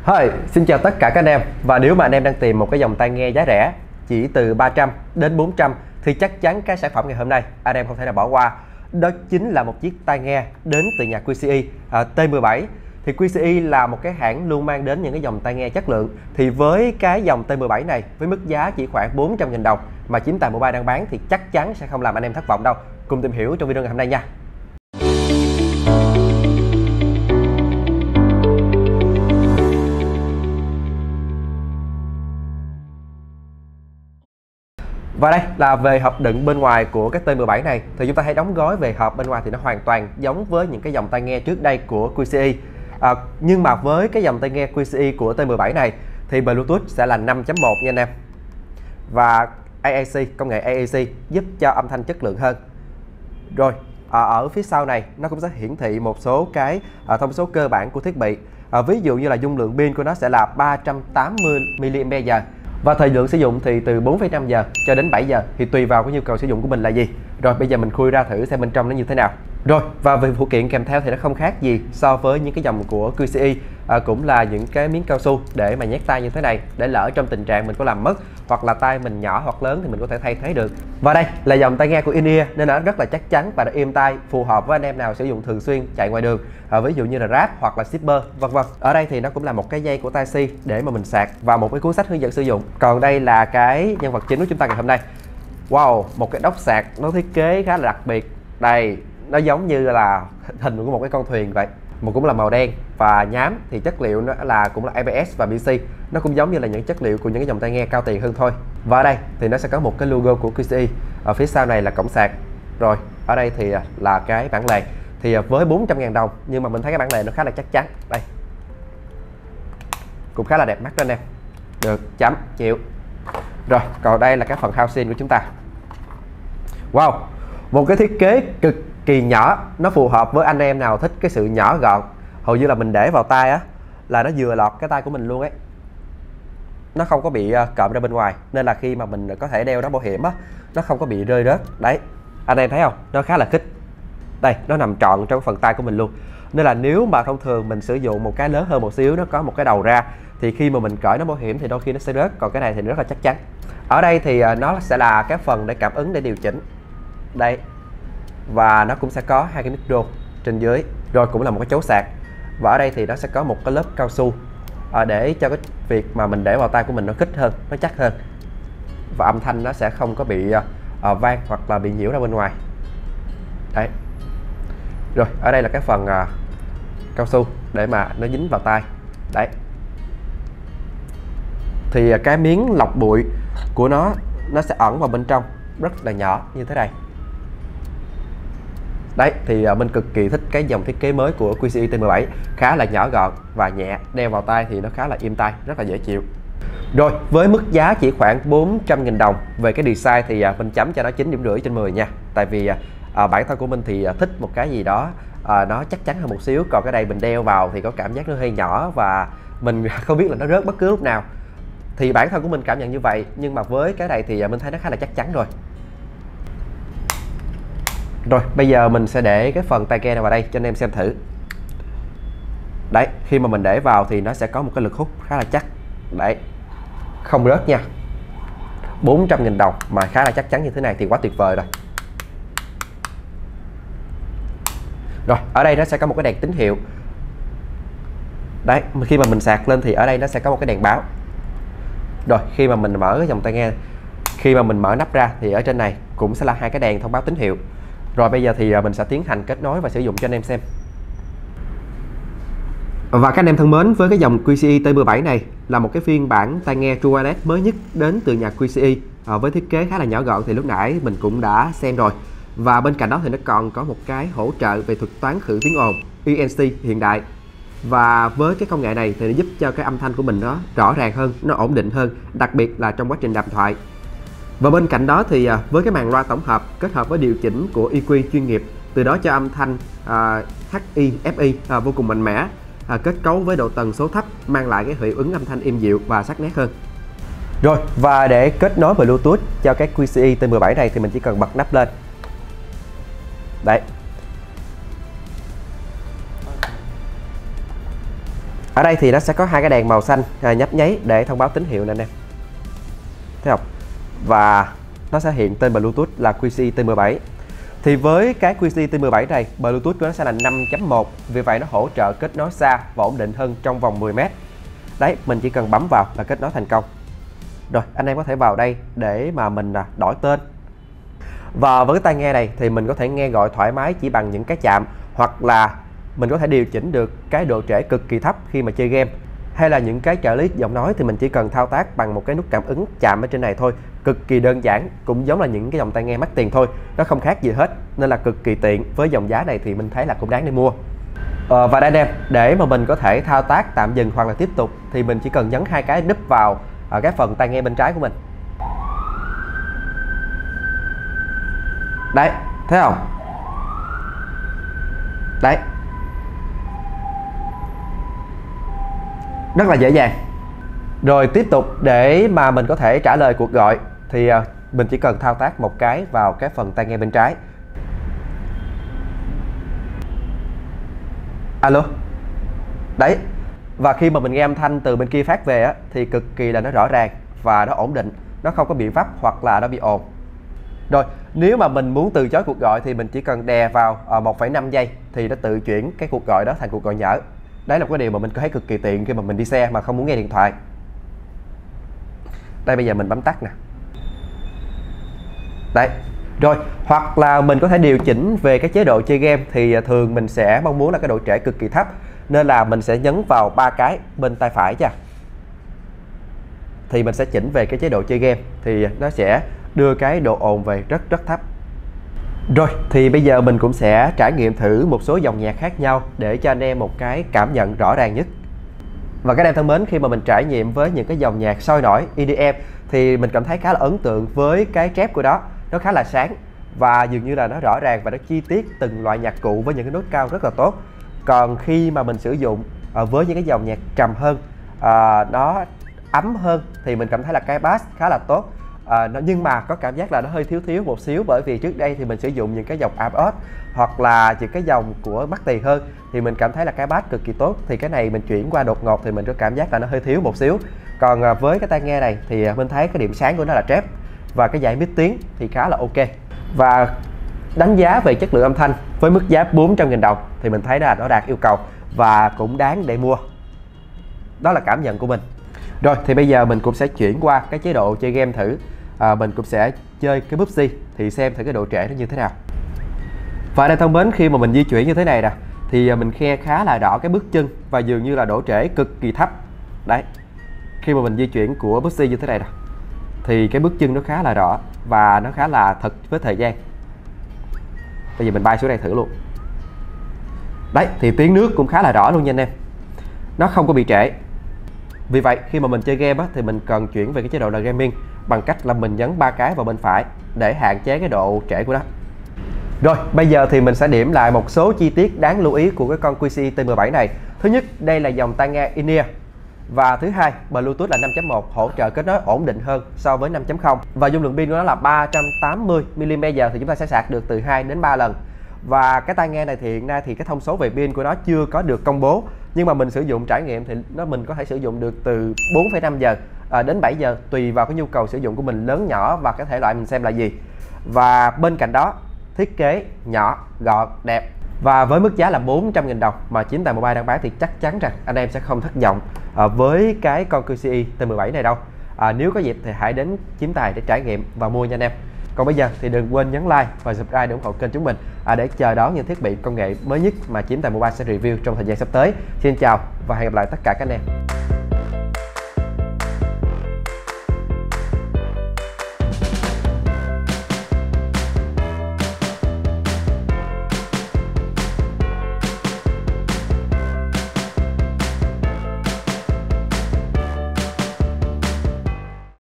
Hi, xin chào tất cả các anh em. Và nếu mà anh em đang tìm một cái dòng tai nghe giá rẻ chỉ từ 300 đến 400 thì chắc chắn cái sản phẩm ngày hôm nay anh em không thể nào bỏ qua. Đó chính là một chiếc tai nghe đến từ nhà QCE T17. Thì QCE là một cái hãng luôn mang đến những cái dòng tai nghe chất lượng. Thì với cái dòng T17 này với mức giá chỉ khoảng 400.000 đồng mà chính tại Mobile đang bán thì chắc chắn sẽ không làm anh em thất vọng đâu. Cùng tìm hiểu trong video ngày hôm nay nha. Và đây là về hộp đựng bên ngoài của cái T17 này. Thì chúng ta thấy đóng gói về hộp bên ngoài thì nó hoàn toàn giống với những cái dòng tai nghe trước đây của QCE. Nhưng mà với cái dòng tai nghe QCE của T17 này thì Bluetooth sẽ là 5.1 nha anh em. Và AAC, công nghệ AAC giúp cho âm thanh chất lượng hơn. Rồi, ở phía sau này nó cũng sẽ hiển thị một số cái thông số cơ bản của thiết bị. Ví dụ như là dung lượng pin của nó sẽ là 380 mAh. Và thời lượng sử dụng thì từ 4,5 giờ cho đến 7 giờ thì tùy vào cái nhu cầu sử dụng của mình là gì. Rồi bây giờ mình khui ra thử xem bên trong nó như thế nào. Rồi, và về phụ kiện kèm theo thì nó không khác gì so với những cái dòng của QCE. Cũng là những cái miếng cao su để mà nhét tay như thế này, để lỡ trong tình trạng mình có làm mất hoặc là tay mình nhỏ hoặc lớn thì mình có thể thay thế được. Và đây là dòng tai nghe của In-ear nên nó rất là chắc chắn và nó êm tai, phù hợp với anh em nào sử dụng thường xuyên chạy ngoài đường, ví dụ như là Grab hoặc là shipper vân vân. Ở đây thì nó cũng là một cái dây của Type-C để mà mình sạc và một cái cuốn sách hướng dẫn sử dụng. Còn đây là cái nhân vật chính của chúng ta ngày hôm nay. Wow, một cái đốc sạc nó thiết kế khá là đặc biệt. Đây, nó giống như là hình của một cái con thuyền vậy. Một cũng là màu đen và nhám, thì chất liệu nó là cũng là ABS và PC. Nó cũng giống như là những chất liệu của những cái dòng tai nghe cao tiền hơn thôi. Và ở đây thì nó sẽ có một cái logo của QCE. Ở phía sau này là cổng sạc. Rồi, ở đây thì là cái bản lề. Thì với 400.000 đồng nhưng mà mình thấy cái bản lề nó khá là chắc chắn. Đây, cũng khá là đẹp mắt đó anh em. Được, chấm, chịu. Rồi, còn đây là cái phần housing của chúng ta. Wow, một cái thiết kế cực kỳ nhỏ. Nó phù hợp với anh em nào thích cái sự nhỏ gọn. Hầu như là mình để vào tay á là nó vừa lọt cái tay của mình luôn ấy. Nó không có bị cộm ra bên ngoài, nên là khi mà mình có thể đeo nón bảo hiểm á, nó không có bị rơi rớt. Đấy, anh em thấy không? Nó khá là khít. Đây, nó nằm trọn trong phần tay của mình luôn. Nên là nếu mà thông thường mình sử dụng một cái lớn hơn một xíu, nó có một cái đầu ra, thì khi mà mình cởi nón bảo hiểm thì đôi khi nó sẽ rớt. Còn cái này thì rất là chắc chắn. Ở đây thì nó sẽ là cái phần để cảm ứng, để điều chỉnh. Đây. Và nó cũng sẽ có hai cái micro trên dưới. Rồi cũng là một cái chấu sạc. Và ở đây thì nó sẽ có một cái lớp cao su để cho cái việc mà mình để vào tay của mình nó khít hơn, nó chắc hơn. Và âm thanh nó sẽ không có bị vang hoặc là bị nhiễu ra bên ngoài. Đấy. Rồi, ở đây là cái phần cao su để mà nó dính vào tay. Đấy. Thì cái miếng lọc bụi của nó sẽ ẩn vào bên trong, rất là nhỏ như thế này. Đấy, thì mình cực kỳ thích cái dòng thiết kế mới của QCE T17. Khá là nhỏ gọn và nhẹ, đeo vào tay thì nó khá là êm tai, rất là dễ chịu. Rồi, với mức giá chỉ khoảng 400.000 đồng, về cái design thì mình chấm cho nó 9,5 trên 10 nha. Tại vì bản thân của mình thì thích một cái gì đó nó chắc chắn hơn một xíu. Còn cái này mình đeo vào thì có cảm giác nó hơi nhỏ và mình không biết là nó rớt bất cứ lúc nào. Thì bản thân của mình cảm nhận như vậy. Nhưng mà với cái này thì mình thấy nó khá là chắc chắn rồi. Rồi, bây giờ mình sẽ để cái phần tai nghe này vào đây cho anh em xem thử. Đấy, khi mà mình để vào thì nó sẽ có một cái lực hút khá là chắc. Đấy, không rớt nha. 400.000 đồng mà khá là chắc chắn như thế này thì quá tuyệt vời rồi. Rồi, ở đây nó sẽ có một cái đèn tín hiệu. Đấy, khi mà mình sạc lên thì ở đây nó sẽ có một cái đèn báo. Rồi, khi mà mình mở cái dòng tai nghe, khi mà mình mở nắp ra thì ở trên này cũng sẽ là hai cái đèn thông báo tín hiệu. Rồi bây giờ thì mình sẽ tiến hành kết nối và sử dụng cho anh em xem. Và các anh em thân mến, với cái dòng QCE T17 này là một cái phiên bản tai nghe True Wireless mới nhất đến từ nhà QCE, với thiết kế khá là nhỏ gọn thì lúc nãy mình cũng đã xem rồi. Và bên cạnh đó thì nó còn có một cái hỗ trợ về thuật toán khử tiếng ồn ENC hiện đại. Và với cái công nghệ này thì nó giúp cho cái âm thanh của mình nó rõ ràng hơn, nó ổn định hơn, đặc biệt là trong quá trình đàm thoại. Và bên cạnh đó thì với cái màn loa tổng hợp kết hợp với điều chỉnh của EQ chuyên nghiệp, từ đó cho âm thanh HI, FI vô cùng mạnh mẽ, kết cấu với độ tần số thấp, mang lại cái hiệu ứng âm thanh êm dịu và sắc nét hơn. Rồi, và để kết nối Bluetooth cho cái QCE T17 này thì mình chỉ cần bật nắp lên. Đấy. Ở đây thì nó sẽ có hai cái đèn màu xanh nhấp nháy để thông báo tín hiệu nè anh em, thấy không? Và nó sẽ hiện tên Bluetooth là QCI T17. Thì với cái QCI T17 này, Bluetooth của nó sẽ là 5.1, vì vậy nó hỗ trợ kết nối xa và ổn định hơn trong vòng 10 mét. Đấy, mình chỉ cần bấm vào là kết nối thành công. Rồi, anh em có thể vào đây để mà mình đổi tên. Và với cái tai nghe này thì mình có thể nghe gọi thoải mái chỉ bằng những cái chạm, hoặc là mình có thể điều chỉnh được cái độ trễ cực kỳ thấp khi mà chơi game, hay là những cái trợ lý giọng nói thì mình chỉ cần thao tác bằng một cái nút cảm ứng chạm ở trên này thôi, cực kỳ đơn giản, cũng giống là những cái dòng tai nghe mắc tiền thôi, nó không khác gì hết, nên là cực kỳ tiện. Với dòng giá này thì mình thấy là cũng đáng để mua. Và đây anh em, để mà mình có thể thao tác tạm dừng hoặc là tiếp tục thì mình chỉ cần nhấn hai cái nút vào ở cái phần tai nghe bên trái của mình. Đấy, thấy không? Đấy, rất là dễ dàng. Rồi tiếp tục, để mà mình có thể trả lời cuộc gọi thì mình chỉ cần thao tác một cái vào cái phần tai nghe bên trái. Alo. Đấy, và khi mà mình nghe âm thanh từ bên kia phát về á, thì cực kỳ là nó rõ ràng và nó ổn định, nó không có bị vấp hoặc là nó bị ồn. Rồi, nếu mà mình muốn từ chối cuộc gọi thì mình chỉ cần đè vào 1,5 giây thì nó tự chuyển cái cuộc gọi đó thành cuộc gọi nhỡ. Đấy là một cái điều mà mình thấy cực kỳ tiện khi mà mình đi xe mà không muốn nghe điện thoại. Đây, bây giờ mình bấm tắt nè. Đấy. Rồi, hoặc là mình có thể điều chỉnh về cái chế độ chơi game, thì thường mình sẽ mong muốn là cái độ trễ cực kỳ thấp, nên là mình sẽ nhấn vào 3 cái bên tay phải nha. Thì mình sẽ chỉnh về cái chế độ chơi game thì nó sẽ đưa cái độ ồn về rất thấp. Rồi, thì bây giờ mình cũng sẽ trải nghiệm thử một số dòng nhạc khác nhau để cho anh em một cái cảm nhận rõ ràng nhất. Và các anh em thân mến, khi mà mình trải nghiệm với những cái dòng nhạc sôi nổi EDM thì mình cảm thấy khá là ấn tượng với cái trap của nó. Nó khá là sáng và dường như là nó rõ ràng và nó chi tiết từng loại nhạc cụ với những cái nốt cao rất là tốt. Còn khi mà mình sử dụng với những cái dòng nhạc trầm hơn, nó ấm hơn, thì mình cảm thấy là cái bass khá là tốt. Nhưng mà có cảm giác là nó hơi thiếu một xíu, bởi vì trước đây thì mình sử dụng những cái dòng Abbott hoặc là những cái dòng của mắc tiền hơn thì mình cảm thấy là cái bass cực kỳ tốt. Thì cái này mình chuyển qua đột ngột thì mình có cảm giác là nó hơi thiếu một xíu. Còn với cái tai nghe này thì mình thấy cái điểm sáng của nó là trap và cái dải mid tiếng thì khá là ok. Và đánh giá về chất lượng âm thanh với mức giá 400.000 đồng thì mình thấy là nó đạt yêu cầu và cũng đáng để mua. Đó là cảm nhận của mình. Rồi, thì bây giờ mình cũng sẽ chuyển qua cái chế độ chơi game thử. Mình cũng sẽ chơi cái PUBG thì xem thử cái độ trễ nó như thế nào. Và đây thân mến, khi mà mình di chuyển như thế này nè thì mình nghe khá là rõ cái bước chân và dường như là độ trễ cực kỳ thấp. Đấy, khi mà mình di chuyển của PUBG như thế này nè thì cái bước chân nó khá là rõ và nó khá là thật với thời gian. Bây giờ mình bay xuống đây thử luôn. Đấy, thì tiếng nước cũng khá là rõ luôn nha anh em, nó không có bị trễ. Vì vậy khi mà mình chơi game á, thì mình cần chuyển về cái chế độ là gaming bằng cách là mình nhấn 3 cái vào bên phải để hạn chế cái độ trễ của nó. Rồi, bây giờ thì mình sẽ điểm lại một số chi tiết đáng lưu ý của cái con QCI T17 này. Thứ nhất, đây là dòng tai nghe in-ear. Và thứ hai, Bluetooth là 5.1, hỗ trợ kết nối ổn định hơn so với 5.0. Và dung lượng pin của nó là 380 mAh thì chúng ta sẽ sạc được từ 2 đến 3 lần. Và cái tai nghe này thì hiện nay thì cái thông số về pin của nó chưa có được công bố, nhưng mà mình sử dụng trải nghiệm thì mình có thể sử dụng được từ 4,5 giờ đến 7 giờ tùy vào cái nhu cầu sử dụng của mình lớn nhỏ và cái thể loại mình xem là gì. Và bên cạnh đó, thiết kế nhỏ, gọn, đẹp. Và với mức giá là 400.000 đồng mà Chín Tài Mobile đang bán thì chắc chắn rằng anh em sẽ không thất vọng với cái con QCI T17 này đâu. Nếu có dịp thì hãy đến Chín Tài để trải nghiệm và mua nha anh em. Còn bây giờ thì đừng quên nhấn like và subscribe để ủng hộ kênh chúng mình để chờ đón những thiết bị công nghệ mới nhất mà Chín Tài Mobile sẽ review trong thời gian sắp tới. Xin chào và hẹn gặp lại tất cả các anh em.